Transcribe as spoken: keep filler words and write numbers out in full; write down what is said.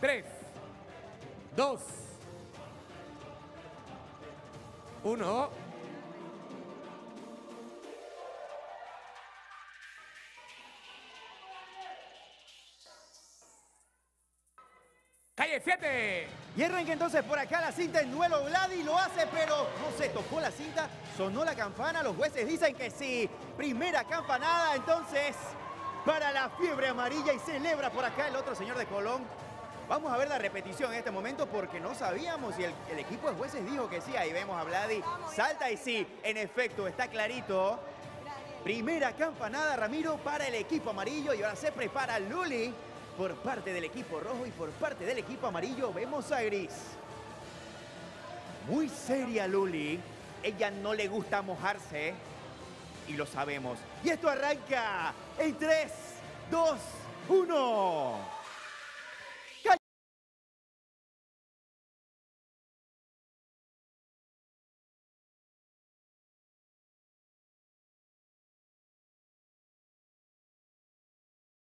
tres, dos, uno. Calle siete. Y arranca entonces por acá la cinta en duelo. Vladi lo hace, pero no se tocó la cinta. Sonó la campana. Los jueces dicen que sí. Primera campanada entonces para la fiebre amarilla. Y celebra por acá el otro señor de Colón. Vamos a ver la repetición en este momento porque no sabíamos. Y el, el equipo de jueces dijo que sí. Ahí vemos a Vladi. Salta y sí. En efecto, está clarito. Primera campanada, Ramiro, para el equipo amarillo. Y ahora se prepara Luli. Por parte del equipo rojo y por parte del equipo amarillo vemos a Gris. Muy seria Luli. Ella no le gusta mojarse. Y lo sabemos. Y esto arranca en tres, dos, uno.